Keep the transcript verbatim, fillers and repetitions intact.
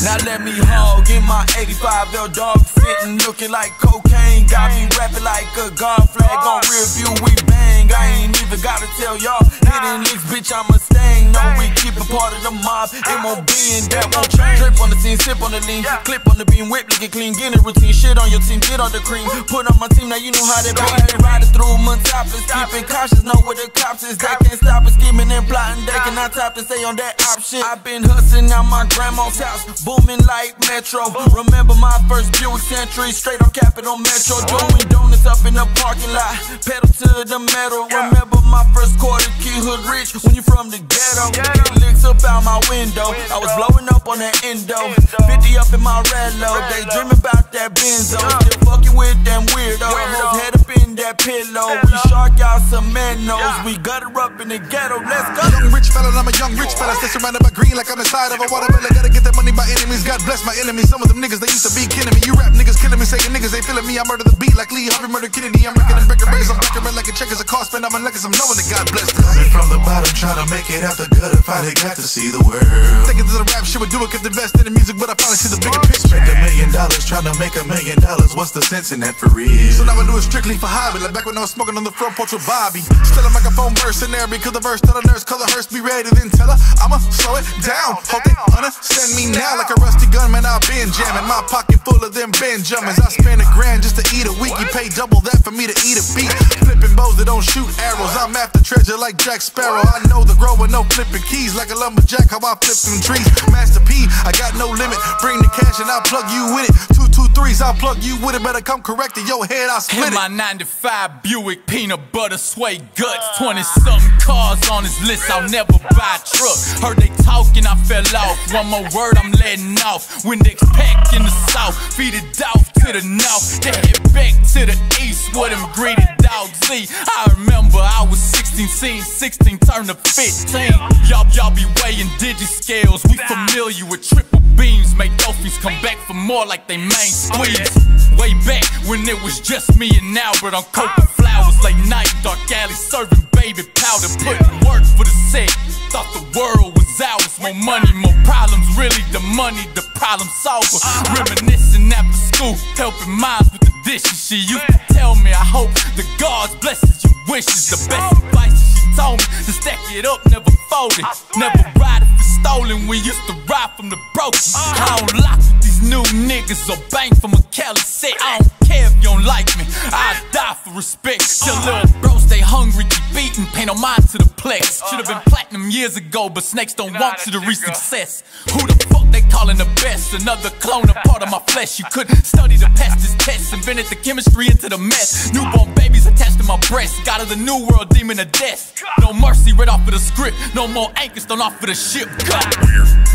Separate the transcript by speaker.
Speaker 1: Now let me hog in my eighty-five L dog fitting, looking like cocaine. Got me rapping like a guard flag on rear view, we bang. I ain't even gotta tell y'all, hitting licks, bitch, I'm a stain. No, we keep a part of the mob, M O B and that won't change. Drip on the scene, sip on the lean, clip on the beam, whip, lick it clean, get it routine. Shit on your team, get on the cream, put on my team, now you know how that be. They riding through Montopolis, keeping cautious, know where the cops is. They can't stop us, scheming and plotting, they cannot top to stay on that op shit. I been hustling out my grandma's house, booming like Metro. Remember my first Buick Century, straight on Capitol Metro. Doing donuts up in the parking lot, pedal to the metal. Remember my first quarter key, hood rich, when you from the ghetto. Get licks up out my window, I was blowing up on that endo. Fifty up in my red low, they dreaming about that benzo. Still fucking with them weirdos, head up in that pillow. We shark out some mennos, we gutter up in the ghetto, let's go.
Speaker 2: Young rich fella, I'm a young rich fella, stay surrounded by green like I'm inside of a watermelon. Gotta get that money by enemies, God bless my enemies. Some of them niggas, they used to be kidding me. You rap niggas killing me, saying niggas ain't feeling me. I murder the beat like Lee Harvey murder Kennedy. I'm breaking and breaking braids, I'm breaking red like a check as a car spend. I'm unlucky, I'm knowing that God bless me.
Speaker 3: Coming from the bottom, trying to make it out the gutter, finally got to see the world.
Speaker 2: Thinking to the rap shit, would do it, could invest in the music, but I finally see the bigger picture.
Speaker 3: Spend a million dollars, trying to make a million dollars. What's the sense in that for real?
Speaker 2: So now I do it strictly for hobby, like back when I was smoking on the front porch with Bobby. Still a microphone verse in there because the verse that I nurse, color hearse, be ready, then tell her I'ma slow it down. Hope they understand me now like a rusty gunman. I've been jamming, my pocket full of them Benjamins. I spend a grand just to eat a week. You pay double that for me to eat a beat. Flipping bows that don't shoot arrows. I'm after treasure like Jack Sparrow. I know the grower, no flipping keys like a lumberjack. How I flip them trees. Master P, I got no limit. Bring the cash and I'll plug you with it. Two two threes, I'll plug you with it. Better come correct in your head, I'll split
Speaker 1: in
Speaker 2: it.
Speaker 1: my ninety-five Buick, peanut butter, sway guts. Twenty-something cars on his list, I'll never buy a truck. Heard they talking, I fell off. One more word, I'm letting off. Windex pack in the south, feed it off to the north. Then head back to the east, where them greedy dogs eat. I remember I was sixteen, seeing sixteen turn to fifteen. Y'all, y'all be weighing digit scales. We familiar with triple beams. Make dolphins come back for more like they main squeeze. Way back when it was just me and Albert on coca flowers, late night, dark alley, serving baby powder, putting work for the set. Thought the world was ours, more money, more problems. Really, the money, the problem solver. Reminiscing after school, helping moms with the dishes. She used to tell me, I hope the God's blessings your wishes. The best advice she told me to stack it up, never fold it, never ride if it's stolen. We used to ride from the broken. I don't lock with these new niggas or bang from a Cali set. I don't care if you don't like me, I die for respect. Till little bro stay hungry, keep beating, pay no mind to the plex. Should've been platinum years ago, but snakes don't want you to reach success. Who the fuck they calling the best? Another clone, a part of my flesh. You couldn't study to pass this test, invented the chemistry into the mess. Newborn babies attached to my breast, got of the new world, demon of death. No mercy, right off of the script, no more anchors, don't offer the ship. Cut.